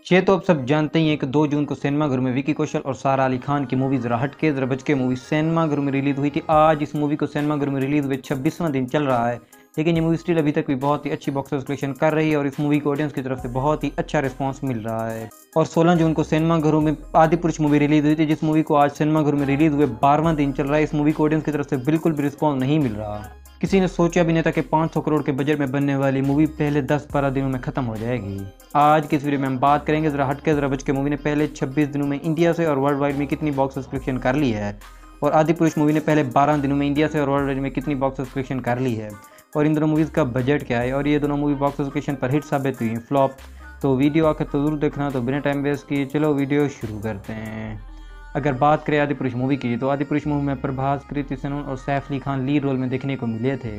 ये तो आप सब जानते ही हैं कि 2 जून को सिनेमाघर में विकी कौशल और सारा अली खान की मूवी ज़रा हटके ज़रा बचके मूवी सिनेमाघर में रिलीज़ हुई थी। आज इस मूवी को सिनेमाघर में रिलीज़ हुए 26वां दिन चल रहा है, लेकिन ये मूवी स्टिल अभी तक भी बहुत ही अच्छी बॉक्स ऑफिस कलेक्शन कर रही है और इस मूवी को ऑडियंस की तरफ से बहुत ही अच्छा रिस्पॉन्स मिल रहा है। और 16 जून को सिनेमाघरों में आदिपुरुष मूवी रिलीज़ हुई थी, जिस मूवी को आज सिनेमाघर में रिलीज़ हुए 12वां दिन चल रहा है। इस मूवी को ऑडियंस की तरफ से बिल्कुल भी रिस्पॉन्स नहीं मिल रहा। किसी ने सोचा भी नहीं था कि 500 करोड़ के बजट में बनने वाली मूवी पहले 10-12 दिनों में ख़त्म हो जाएगी। आज की इस वीडियो में हम बात करेंगे ज़रा हटके ज़रा बचके मूवी ने पहले 26 दिनों में इंडिया से और वर्ल्ड वाइड में कितनी बॉक्स ऑफिस कलेक्शन कर ली है, और आदिपुरुष मूवी ने पहले 12 दिनों में इंडिया से और वर्ल्ड वाइड में कितनी बॉक्स ऑफिस कलेक्शन कर ली है, और इन दोनों मूवीज़ का बजट क्या है, और ये दोनों मूवी बॉक्स ऑफिस कलेक्शन पर हिट साबित हुई हैं फ्लॉप। तो वीडियो आखिर तो ज़रूर देखना। तो बिना टाइम वेस्ट किए चलो वीडियो शुरू करते हैं। अगर बात करें आदिपुरुष मूवी की, तो आदिपुरुष मूवी में प्रभास, कृति सेनन और सैफ अली खान लीड रोल में देखने को मिले थे।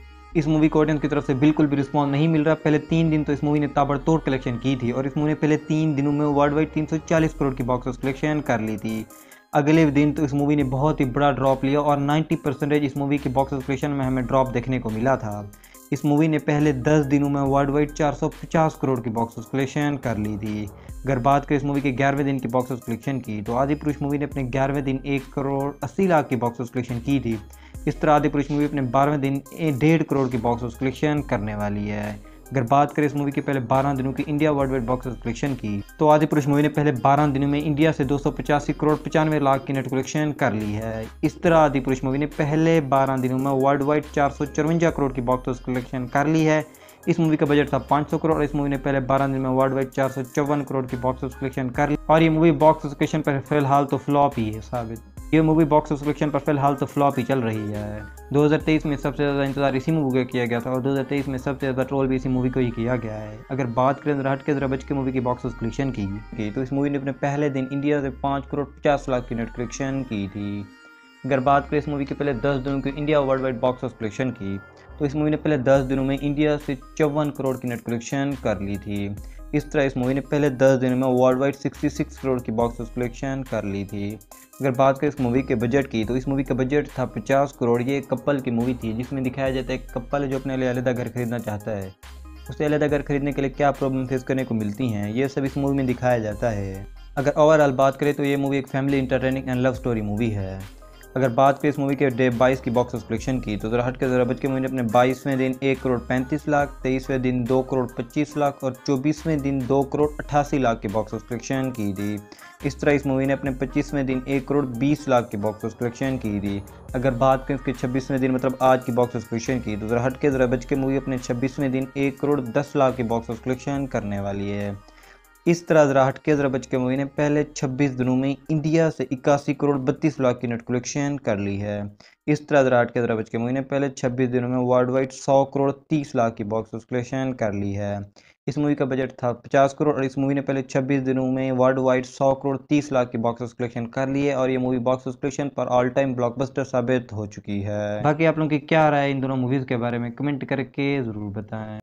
इस मूवी को ऑडियंस की तरफ से बिल्कुल भी रिस्पॉन्स नहीं मिल रहा। पहले 3 दिन तो इस मूवी ने ताबड़तोड़ कलेक्शन की थी, और इस मूवी ने पहले 3 दिनों में वर्ल्ड वाइड 340 करोड़ की बॉक्स ऑफिस कलेक्शन कर ली थी। अगले दिन तो इस मूवी ने बहुत ही बड़ा ड्रॉप लिया और 90% इस मूवी की बॉक्स ऑफिस कलेक्शन में हमें ड्रॉप देखने को मिला था। इस मूवी ने पहले 10 दिनों में वर्ल्ड वाइड 450 करोड़ की बॉक्स ऑफिस कलेक्शन कर ली थी। अगर बात करें इस मूवी के 11वें दिन की बॉक्स ऑफिस कलेक्शन की, तो आदिपुरुष मूवी ने अपने 11वें दिन 1 करोड़ 80 लाख की बॉक्स ऑफिस कलेक्शन की थी। इस तरह आदिपुरुष मूवी अपने 12वें दिन 1.5 करोड़ की बॉक्स ऑफिस कलेक्शन करने वाली है। अगर बात करें इस मूवी के पहले 12 दिनों की India worldwide box office collection की, तो आदिपुरुष मूवी ने पहले 12 दिनों में इंडिया से 285 करोड़ 95 लाख की नेट कलेक्शन कर ली है। इस तरह आदिपुरुष मूवी ने पहले 12 दिनों में वर्ल्ड वाइड 454 करोड़ की बॉक्स ऑफिस कलेक्शन कर ली है। इस मूवी का बजट था 500 करोड़ और इस मूवी ने पहले 12 दिन में वर्ल्ड वाइड 454 करोड़ की बॉक्स ऑफिस कलेक्शन कर ली। और ये मूवी बॉक्स ऑफिस कलेक्शन पर फिलहाल तो फ्लॉप ही है साबित। ये मूवी बॉक्स ऑफिस कलेक्शन पर फिलहाल तो फ्लॉप ही चल रही है। 2023 में सबसे ज़्यादा इंतजार इसी मूवी का किया गया था और 2023 में सबसे ज़्यादा ट्रोल भी इसी मूवी को ही किया गया है। अगर बात करें ज़रा हटके ज़रा बचके मूवी की बॉक्स ऑफिस कलेक्शन की, तो इस मूवी ने अपने पहले दिन इंडिया से 5 करोड़ 50 लाख की नेट कलेक्शन की थी। अगर बात करें इस मूवी के पहले 10 दिनों की India worldwide box office collection की, तो इस मूवी ने पहले 10 दिनों में इंडिया से 54 करोड़ की नेट कलेक्शन कर ली थी। इस तरह इस मूवी ने पहले 10 दिनों में वर्ल्ड वाइड 66 करोड़ की बॉक्स ऑफिस कलेक्शन कर ली थी। अगर बात करें इस मूवी के बजट की, तो इस मूवी का बजट था 50 करोड़। ये एक कपल की मूवी थी जिसमें दिखाया जाता है एक कपल है जो अपने लिए अलग घर खरीदना चाहता है। उसे अलग घर खरीदने के लिए क्या प्रॉब्लम फेस करने को मिलती हैं, ये सब इस मूवी में दिखाया जाता है। अगर ओवरऑल बात करें तो ये मूवी एक family entertaining and love story movie है। अगर बात करें इस मूवी के डे 22 की बॉक्स ऑफिस कलेक्शन की, तो ज़रा हटके ज़रा बचके मूवी ने अपने 22वें दिन 1 करोड़ 35 लाख, 23वें दिन 2 करोड़ 25 लाख और 24वें दिन 2 करोड़ 88 लाख की बॉक्स ऑफिस कलेक्शन की थी। इस तरह इस मूवी ने अपने 25वें दिन 1 करोड़ 20 लाख की बॉक्स ऑफिस कलेक्शन की थी। अगर बात करें इसके 26वें दिन मतलब आज की बॉक्स ऑफिस कलेक्शन की, तो ज़रा हटके ज़रा बचके मूवी अपने 26वें दिन 1 करोड़ 10 लाख की बॉक्स ऑफिस कलेक्शन करने वाली है। इस तरह ज़रा हटके ज़रा बचके मूवी ने पहले 26 दिनों में इंडिया से 81 करोड़ 32 लाख की नेट कलेक्शन कर ली है। इस तरह ज़रा हटके ज़रा बचके मूवी ने पहले 26 दिनों में वर्ल्ड वाइड 100 करोड़ 30 लाख की बॉक्स ऑफिस कलेक्शन कर ली है। इस मूवी का बजट था 50 करोड़ और इस मूवी ने पहले 26 दिनों में वर्ल्ड वाइड 100 करोड़ 30 लाख की बॉक्स ऑफिस कलेक्शन कर ली है, और ये मूवी बॉक्स ऑफिस कलेक्शन पर ऑल टाइम ब्लॉकबस्टर साबित हो चुकी है। बाकी आप लोगों की क्या राय है इन दोनों मूवीज़ के बारे में कमेंट करके ज़रूर बताएं।